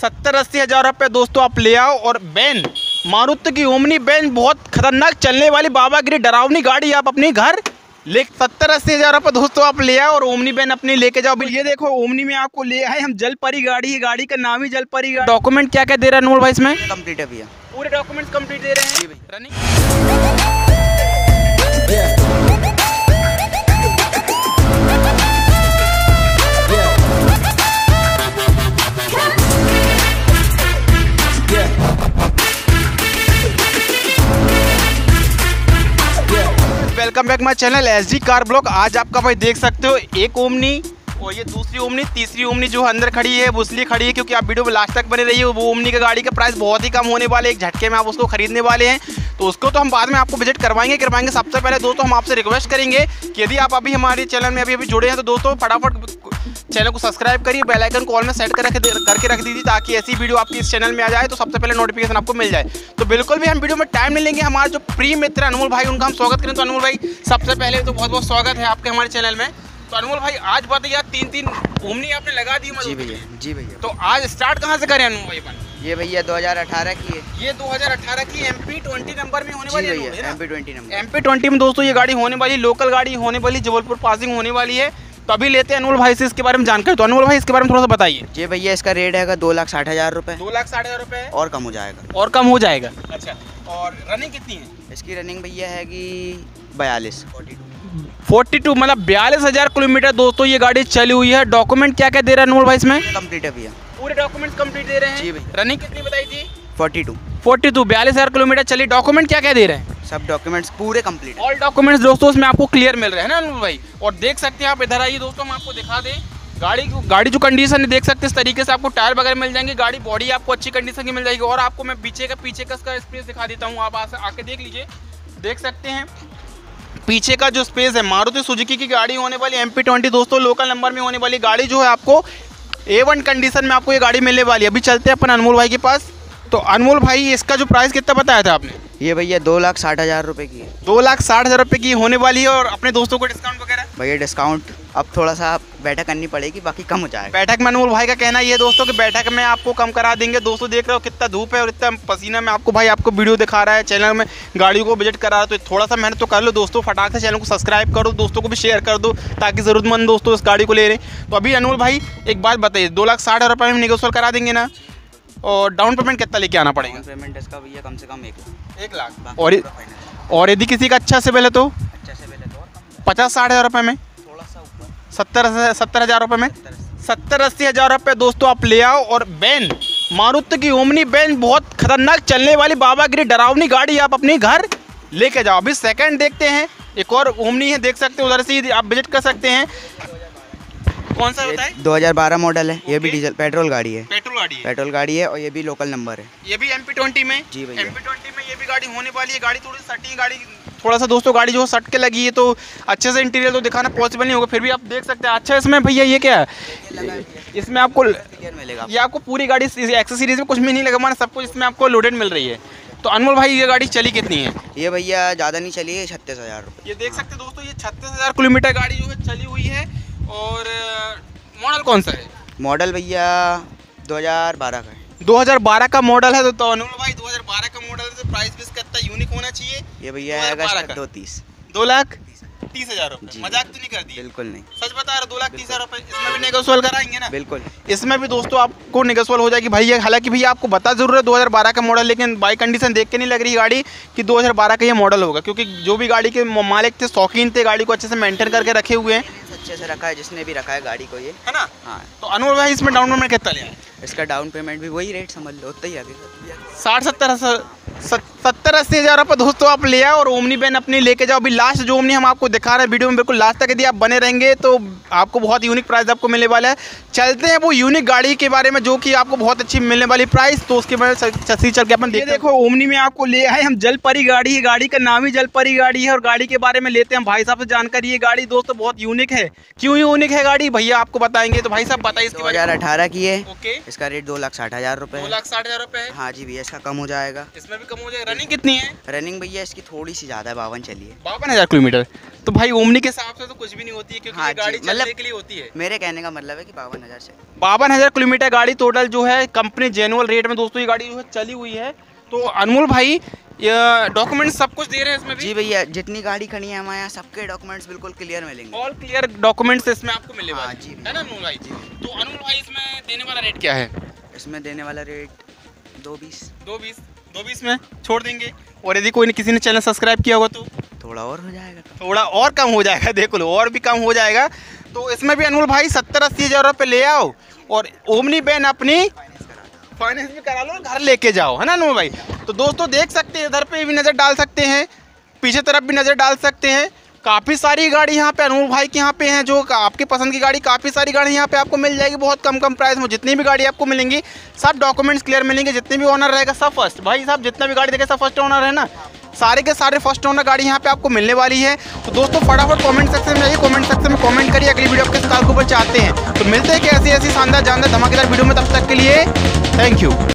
70-80 हज़ार रुपये दोस्तों आप ले आओ। और बैन मारुति की ओमनी बैन, बहुत खतरनाक चलने वाली बाबागिरी डरावनी गाड़ी, आप अपने घर ले 70-80 हज़ार रुपये दोस्तों आप ले आओ और ओमनी बैन अपनी लेके जाओ। ये देखो ओमनी में आपको ले आए हम, जलपरी गाड़ी है, गाड़ी का नाम ही जलपरी गाड़ी। डॉक्यूमेंट क्या क्या दे रहा है अनमोल भाई इसमें? कंप्लीट है भैया, पूरे डॉक्यूमेंट्स कंप्लीट दे रहे हैं। Running welcome back my channel SD car blog. आज आपका भाई देख सकते हो एक ओमनी और ये दूसरी ओमनी, तीसरी ओमनी जो अंदर खड़ी है वो इसलिए खड़ी है क्योंकि आप वीडियो में लास्ट तक बने रहिए। वो ओमनी का गाड़ी का प्राइस बहुत ही कम होने वाले, एक झटके में आप उसको खरीदने वाले हैं, तो उसको तो हम बाद में आपको विजिट करवाएंगे। सबसे पहले दोस्तों हम आपसे रिक्वेस्ट करेंगे कि यदि आप अभी हमारे चैनल में अभी जुड़े हैं तो दोस्तों फटाफट चैनल को सब्सक्राइब करिए, बेल आइकन कॉल में सेट करके रख दीजिए ताकि ऐसी वीडियो आपकी इस चैनल में आ जाए तो सबसे पहले नोटिफिकेशन आपको मिल जाए। तो बिल्कुल भी हम वीडियो में टाइम नहीं लेंगे। हमारे जो प्रिय मित्र अनमोल भाई, उनका हम स्वागत करें। तो अनमोल भाई सबसे पहले तो बहुत बहुत स्वागत है आपके हमारे चैनल में। तो अनमोल भाई आज बताइए, तीन ओमनी आपने लगा दी? जी भैया, जी भैया। तो आज स्टार्ट कहाँ से करें अनमोल भाई? ये भैया 2018 की है। ये 2018 की MP20 नंबर में होने वाली है। MP20 नंबर, MP20 में दोस्तों ये गाड़ी होने वाली, लोकल गाड़ी होने वाली, जबलपुर पासिंग होने वाली है। तो अभी लेते हैं अनमोल भाई से इसके बारे में जानकारी। तो अनमोल भाई इसके बारे में थोड़ा सा बताइए। जी भैया, इसका रेट है 2,60,000 रुपये। 2,60,000 रुपये और कम हो जाएगा। और कम हो जाएगा। अच्छा, और रनिंग कितनी है इसकी? रनिंग भैया है कि 42 42 मतलब 42,000 किलोमीटर दोस्तों ये गाड़ी चली हुई है। डॉक्यूमेंट क्या क्या दे रहा है अनमोल भाई इसमें? कंप्लीट है भैया, पूरे डॉक्यूमेंट कंप्लीट दे रहे हैं। जी भैया। रनिंग कितनी बताई थी? 42 42,000 किलोमीटर चली। डॉक्यूमेंट क्या क्या दे रहे हैं? सब डॉक्यूमेंट्स पूरे कंप्लीट है। ऑल डॉक्यूमेंट्स दोस्तों इसमें आपको क्लियर मिल रहे हैं ना अनमोल भाई। और देख सकते हैं आप, इधर आइए दोस्तों, हम आपको दिखा दें गाड़ी जो कंडीशन है, देख सकते हैं इस तरीके से आपको टायर वगैरह मिल जाएंगे, गाड़ी बॉडी आपको अच्छी कंडीशन की मिल जाएगी। और आपको मैं पीछे का इसका स्पेस दिखा देता हूँ, आप आके देख लीजिए। देख सकते हैं पीछे का जो स्पेस है, मारुति सुजुकी की गाड़ी होने वाली MP20 दोस्तों, लोकल नंबर में होने वाली गाड़ी जो है आपको A1 कंडीशन में आपको ये गाड़ी मिलने वाली है। अभी चलते हैं अपन अनमोल भाई के पास। तो अनमोल भाई इसका जो प्राइस कितना बताया था आपने? ये भैया 2,60,000 रुपये की है। 2,60,000 रुपये की होने वाली है। और अपने दोस्तों को डिस्काउंट वगैरह? भैया डिस्काउंट अब थोड़ा सा बैठक करनी पड़ेगी, बाकी कम हो जाएगा। बैठक में अनमोल भाई का कहना ये दोस्तों कि बैठक में आपको कम करा देंगे। दोस्तों देख रहे हो कितना धूप है और इतना पसीना में आपको भाई आपको वीडियो दिखा रहा है, चैनल में गाड़ियों को विजिट करा रहा है, तो थोड़ा सा मेहनत तो कर लो दोस्तों। फटाक से चैनल को सब्सक्राइब करो, दोस्तों को भी शेयर कर दो ताकि ज़रूरतमंद दोस्तों इस गाड़ी को ले रहे हैं। तो अभी अनमोल भाई एक बात बताइए, 2,60,000 रुपये में निगोशिएट करा देंगे ना? और डाउन पेमेंट कितना लेके आना पड़ेगा? पेमेंट इसका भैया कम से कम 1 लाख। और यदि किसी का अच्छा सिविल है तो? अच्छा से पहले तो 50-60 हज़ार रुपये में, थोड़ा सा ऊपर 70 हज़ार रुपये में, 70-80 हज़ार रुपये दोस्तों आप ले आओ। और बैन मारुति की ओमनी बैन, बहुत खतरनाक चलने वाली बाबागिरी डरावनी गाड़ी, आप अपने घर लेके जाओ। अभी सेकंड देखते हैं, एक और ओमनी है, देख सकते हैं उधर से आप विजिट कर सकते हैं। कौन सा होता है? 2012 मॉडल है। ये भी डीजल पेट्रोल गाड़ी है। पेट्रोल गाड़ी है और ये भी लोकल नंबर है। ये भी MP20 में? जी भैया, MP20 में ये भी गाड़ी होने वाली है। गाड़ी थोड़ी सटी, गाड़ी थोड़ा सा दोस्तों गाड़ी जो सट के लगी है, तो अच्छे से इंटीरियर तो दिखाना पॉसिबल नहीं होगा, फिर भी आप देख सकते हैं। अच्छा इसमें भैया ये क्या है? इसमें आपको मिलेगा, ये आपको पूरी गाड़ी एक्सेसरीज में कुछ भी नहीं लगा, माना सब कुछ इसमें आपको लोडेड मिल रही है। तो अनमोल भाई ये गाड़ी चली कितनी है? ये भैया ज़्यादा नहीं चली है, 36,000 रुपये। ये देख सकते हैं दोस्तों, ये 36,000 किलोमीटर गाड़ी जो है चली हुई है। और मॉडल कौन सा है? मॉडल भैया 2012 का है। 2012 का मॉडल है। तो अनमोल भाई 2012 का मॉडल से प्राइस भी इसका इतना यूनिक होना चाहिए। ये भैया है 2,30,000 रुपये। मजाक तो नहीं कर दी? बिल्कुल नहीं, सच बता रहे। 2,30,000 रुपये इसमें भी नेगोशिएट कराएंगे ना? बिल्कुल, इसमें भी दोस्तों आपको नेगोशिएट हो जाएगी भाई। हालांकि भैया आपको बता जरूर है 2012 का मॉडल, लेकिन बाई कंडीशन देख के नहीं लग रही गाड़ी कि 2012 का ये मॉडल होगा, क्योंकि जो भी गाड़ी के मालिक थे, शौकीन थे, गाड़ी को अच्छे से मेंटेन करके रखे हुए हैं। अच्छे से रखा है जिसने भी रखा है गाड़ी को, ये है ना? हाँ। तो अनमोल भाई इसमें डाउन पेमेंट कितना लिया? इसका डाउन पेमेंट भी वही रेट समझ लो, उतना ही आगे 70-80 हज़ार रुपये दोस्तों आप ले आओ और ओमनी बैन अपनी लेके जाओ। अभी लास्ट जो ओमनी हम आपको दिखा रहे हैं वीडियो में, बिल्कुल लास्ट तक यदि आप बने रहेंगे तो आपको बहुत यूनिक प्राइस आपको मिलने वाला है। चलते हैं वो यूनिक गाड़ी के बारे में जो कि आपको बहुत अच्छी मिलने वाली प्राइस, तो उसके बारे में चल के अपन देखते हैं। देखो ओमनी में आपको ले आए हम, जलपरी गाड़ी है, गाड़ी का नाम ही जलपरी गाड़ी है। और गाड़ी के बारे में लेते हैं भाई साहब से जानकारी। ये गाड़ी दोस्तों बहुत यूनिक है। क्यों यूनिक है गाड़ी भैया आपको बताएंगे, तो भाई साहब बताइए। 2018 की है। ओके, इसका रेट 2,60,000 रुपये। 2,60,000 रुपये है। हाँ जी भैया, इसका कम हो जाएगा। इसमें भी कम हो जाएगा। रनिंग कितनी है? रनिंग भैया इसकी थोड़ी सी ज़्यादा है, 52 चली है। 52,000 किलोमीटर। तो भाई ओमनी के हिसाब से तो कुछ भी नहीं होती है, क्योंकि हाँ ये गाड़ी जी, चलने के लिए होती है। मेरे कहने का मतलब है कि 52,000 से 52,000 किलोमीटर गाड़ी टोटल जो है कंपनी जेनुअल रेट में दोस्तों ये गाड़ी जो है चली हुई है। तो अनमोल भाई डॉक्यूमेंट सब कुछ दे रहे हैं इसमें भी? जी भैया, जितनी गाड़ी खड़ी है हमारे यहाँ सबके डॉक्यूमेंट्स बिल्कुल क्लियर मिलेंगे। ऑल क्लियर डॉक्यूमेंट्स इसमें आपको मिलने हाँ वाले जी है ना अनमोल भाई? तो अनमोल भाई इसमें देने वाला रेट क्या है? इसमें देने वाला रेट 220। 220 में छोड़ देंगे। और यदि कोई किसी ने चैनल सब्सक्राइब किया होगा तो थोड़ा और हो जाएगा। थोड़ा और कम हो जाएगा, देख लो और भी कम हो जाएगा। तो इसमें भी अनमोल भाई 70-80 हज़ार रुपये ले आओ और ओमनी बैन अपनी फाइनेंस भी करा लो, घर लेके जाओ, है ना अनमोल भाई? तो दोस्तों देख सकते हैं, इधर पे भी नज़र डाल सकते हैं, पीछे तरफ भी नज़र डाल सकते हैं। काफ़ी सारी गाड़ी यहाँ पे अनमोल भाई के यहाँ पे हैं, जो आपके पसंद की गाड़ी, काफ़ी सारी गाड़ी यहाँ पे आपको मिल जाएगी बहुत कम प्राइस में। जितनी भी गाड़ी आपको मिलेंगी सब डॉक्यूमेंट्स क्लियर मिलेंगे, जितने भी ओनर रहेगा सब फर्स्ट। भाई साहब जितना भी गाड़ी देखे सब फर्स्ट ओनर है ना, सारे के सारे फर्स्ट ओनर गाड़ी यहाँ पे आपको मिलने वाली है। तो दोस्तों फटाफट कमेंट सेक्शन में जाइए, कमेंट सेक्शन में कमेंट करिए अगली वीडियो किस कार के ऊपर चाहते हैं। तो मिलते हैं कि ऐसी शानदार जानदार धमाकेदार वीडियो में, तब तक के लिए थैंक यू।